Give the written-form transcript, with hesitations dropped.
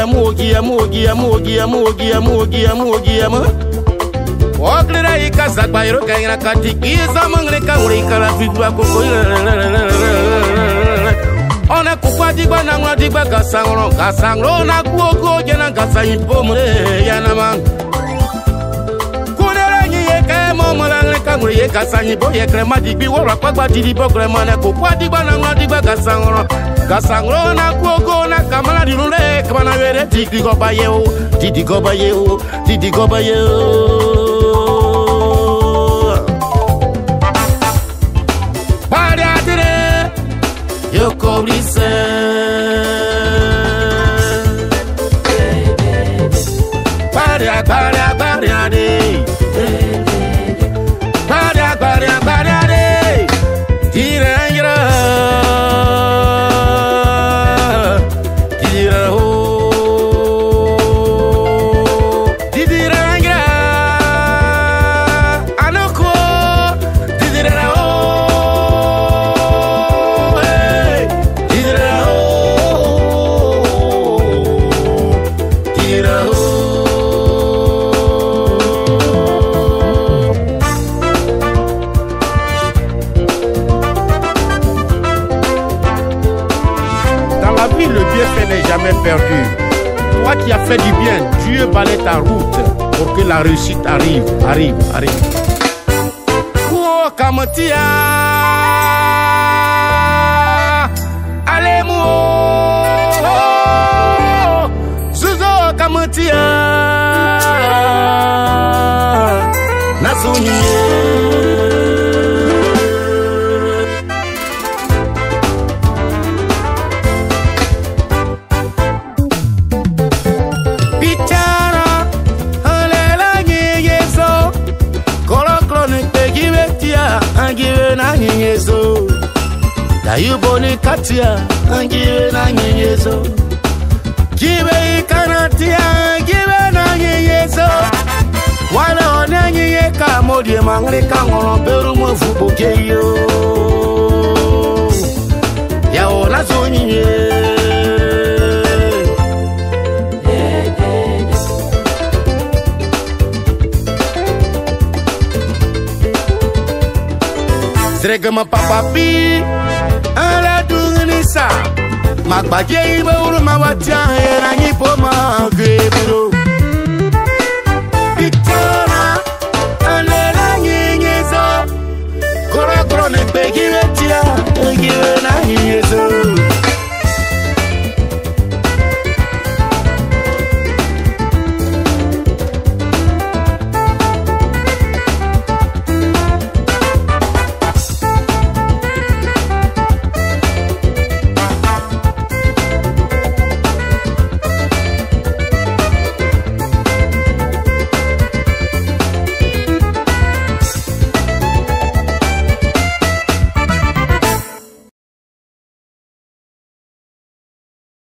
Oglera y casa bairo que na catiquiza mangre caurica la figura coco. Ona kupa digba na ngwa digba kasangro na kuoko jena kasanyi pomre yana man. Kunera nyi ke momala ngre kangre ye kasanyi bo ye krema digbi wora kwagba didi bo krema na kupa digba na ngwa digba kasangro na kuoko na kamala dinule kamana were didi go baye o didi go baye o didi go baye o. Eu cobrice Paria de Paria de Tirangira Tira ho Tirangira Anoko Tira ho le bienfait n'est jamais perdu. Toi qui as fait du bien, Dieu balaie ta route pour que la réussite arrive. Oh, Kamatia, allez moi, Zuzo Kamatia, Nasuni. Angiwe na nyenyezo Dayuboni katia Angiwe na nyenyezo Kiwe ikanatia Angiwe na nyenyezo Wala one nyeka Modie manglika ngolomberu mwefuboke yo Ya ona zonye Sregama papapi ala dunganisa Magbaje iba uruma watia Era nyipo magrebro